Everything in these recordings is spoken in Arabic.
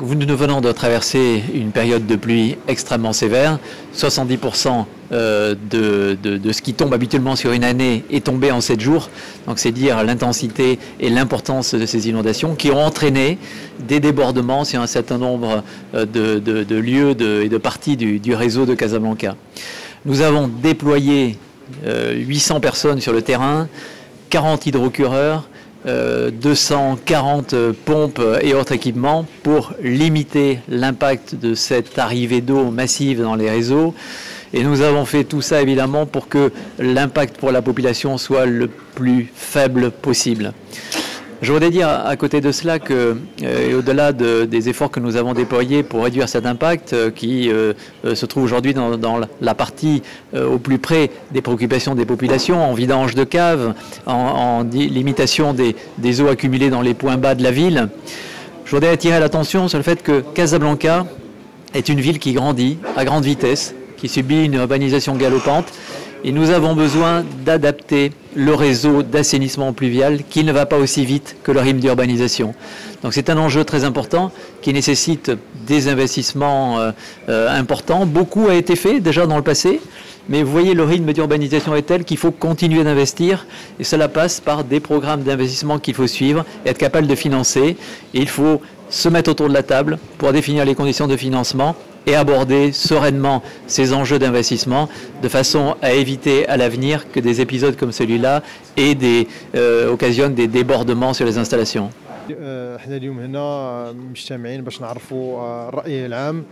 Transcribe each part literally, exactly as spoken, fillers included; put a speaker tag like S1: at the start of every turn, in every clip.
S1: Donc nous venons de traverser une période de pluie extrêmement sévère. soixante-dix pour cent de, de, de ce qui tombe habituellement sur une année est tombé en sept jours. Donc c'est dire l'intensité et l'importance de ces inondations qui ont entraîné des débordements sur un certain nombre de, de, de lieux de, et de parties du, du réseau de Casablanca. Nous avons déployé euh, huit cents personnes sur le terrain, quarante hydrocureurs, Euh, deux cent quarante pompes et autres équipements pour limiter l'impact de cette arrivée d'eau massive dans les réseaux. Et nous avons fait tout ça évidemment pour que l'impact pour la population soit le plus faible possible. Je voudrais dire à côté de cela que, euh, au-delà de, des efforts que nous avons déployés pour réduire cet impact, euh, qui euh, euh, se trouve aujourd'hui dans, dans la partie euh, au plus près des préoccupations des populations, en vidange de caves, en, en limitation des, des eaux accumulées dans les points bas de la ville, je voudrais attirer l'attention sur le fait que Casablanca est une ville qui grandit à grande vitesse, qui subit une urbanisation galopante. Et nous avons besoin d'adapter le réseau d'assainissement pluvial qui ne va pas aussi vite que le rythme d'urbanisation. Donc c'est un enjeu très important qui nécessite des investissements euh, euh, importants. Beaucoup a été fait déjà dans le passé, mais vous voyez le rythme d'urbanisation est tel qu'il faut continuer d'investir et cela passe par des programmes d'investissement qu'il faut suivre et être capable de financer. Et il faut se mettre autour de la table pour définir les conditions de financement et aborder sereinement ces enjeux d'investissement de façon à éviter à l'avenir que des épisodes comme celui-là aient des, euh, occasionnent des débordements sur les installations.
S2: احنا اليوم هنا مجتمعين باش نعرفوا الرأي العام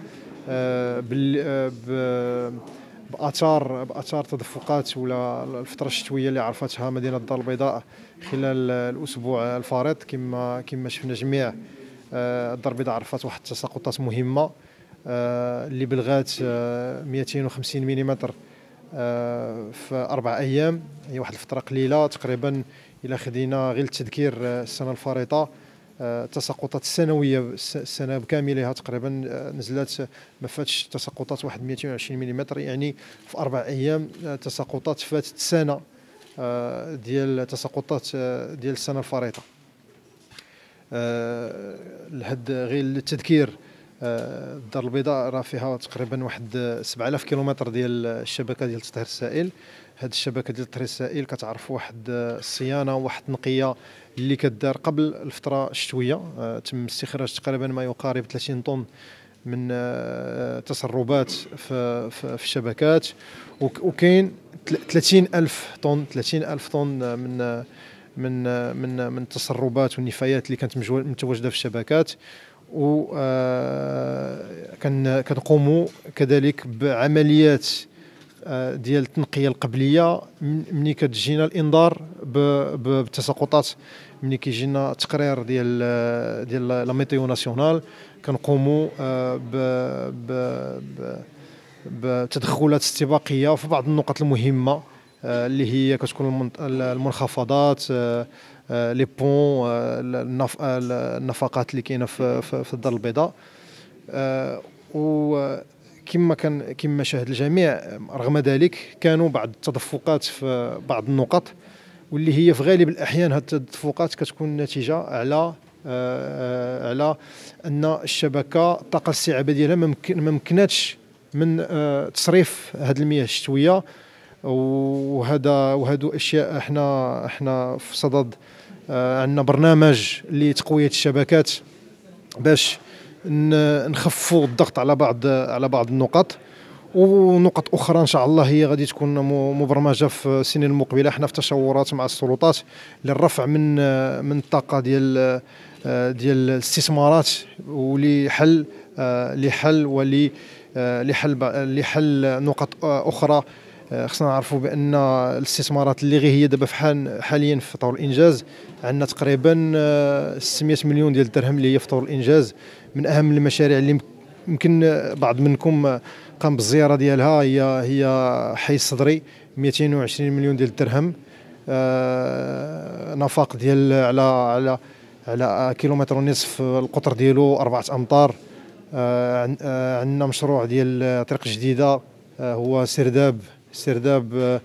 S2: بآثار بآثار تدفقات ولا الفترة الشتوية اللي عرفتها مدينة الدار البيضاء خلال الأسبوع الفارط. كما كما شفنا جميع الدار البيضاء عرفت واحد التساقطات مهمة اللي بلغات مئتين وخمسين مليمتر في أربع أيام. هي واحد الفترة قليلة تقريبا. إلى خدينا غير التذكير السنة الفارطة التساقطات السنوية السنة بكاملها تقريبا نزلت ما فاتش تساقطات واحد مئتين وعشرين مليمتر، يعني في أربع أيام تساقطات فاتت سنة ديال تساقطات ديال السنة الفارطة. لهاد غير التذكير الدار البيضاء راه فيها تقريبا واحد سبعة آلاف كيلومتر ديال الشبكه ديال التطهير السائل. هاد الشبكه ديال التطهير السائل كتعرف واحد الصيانه وواحد النقيه اللي كدار قبل الفتره الشتويه. تم استخراج تقريبا ما يقارب ثلاثين طن من تسربات في في الشبكات، وكاين ثلاثين ألف طن ثلاثين ألف طن من من من من التسربات والنفايات اللي كانت متواجده في الشبكات. و كنقوموا كذلك بعمليات ديال التنقيه القبليه ملي كتجينا الانذار بالتساقطات. ملي كيجينا التقرير ديال ديال لا ميتيو ناسيونال كنقوموا بتدخلات استباقيه في بعض النقط المهمه اللي هي كتكون المنخفضات، لي بون، النفقات اللي كاينه في في الدار البيضاء. وكما كان كما شاهد الجميع رغم ذلك كانوا بعض التدفقات في بعض النقط، واللي هي في غالب الاحيان هذه التدفقات كتكون نتيجه على على ان الشبكه الطاقه الاستيعابيه ديالها ما مكناتش من تصريف هذه المياه الشتويه. وهذا وهادو اشياء احنا احنا في صدد عندنا برنامج لتقويه الشبكات باش نخفوا الضغط على بعض على بعض النقط، ونقط اخرى ان شاء الله هي غادي تكون مبرمجه في السنين المقبله. احنا في تشاورات مع السلطات للرفع من من الطاقه ديال ديال الاستثمارات ولحل لحل ولي لحل لحل نقط اخرى. خصنا نعرفوا بان الاستثمارات اللي غير هي دابا في حال حاليا في طور الانجاز عندنا تقريبا ستمئة مليون ديال الدرهم اللي هي في طور الانجاز. من اهم المشاريع اللي يمكن بعض منكم قام بالزياره ديالها هي هي حي الصدري مئتين وعشرين مليون ديال الدرهم، نفق ديال على على على كيلومتر ونصف القطر ديالو أربعة أمتار. عندنا مشروع ديال طريق جديده هو سرداب سرداب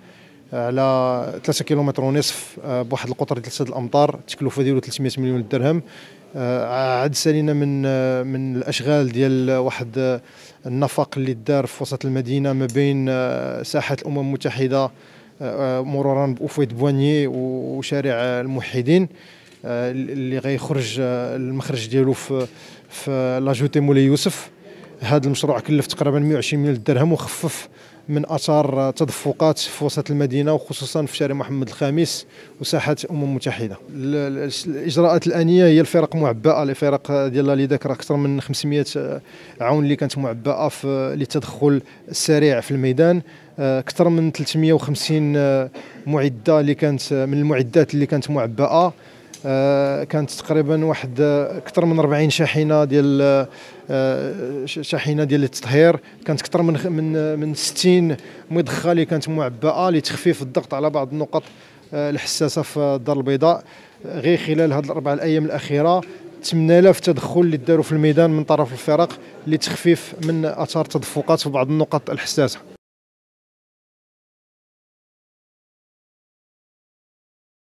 S2: على ثلاثة كيلومتر ونصف بواحد القطر ديال ثلاثة الامتار، التكلفه ديالو ثلاثمئة مليون درهم. عاد سالينا من من الاشغال ديال واحد النفق اللي دار في وسط المدينه ما بين ساحه الامم المتحده مرورا بأوفيد بوانيي وشارع الموحدين، اللي غيخرج المخرج ديالو في في لاجوتي مولاي يوسف. هذا المشروع كلف تقريبا مئة وعشرين مليون درهم وخفف من اثار تدفقات في وسط المدينه وخصوصا في شارع محمد الخامس وساحه الامم المتحده. الاجراءات الانيه هي الفرق معبأه، الفرق ديال اللي ذكر اكثر من خمسمئة عون اللي كانت معبأه في للتدخل السريع في الميدان، اكثر من ثلاثمئة وخمسين معده اللي كانت من المعدات اللي كانت معبأه، كانت تقريبا واحد اكثر من أربعين شاحنه ديال شاحنه ديال التطهير، كانت اكثر من من من ستين مضخه اللي كانت معبأه لتخفيف الضغط على بعض النقط الحساسه في الدار البيضاء. غير خلال هذه الاربع الايام الاخيره ثمانية آلاف تدخل اللي داروا في الميدان من طرف الفرق لتخفيف من اثار تدفقات في بعض النقط الحساسه.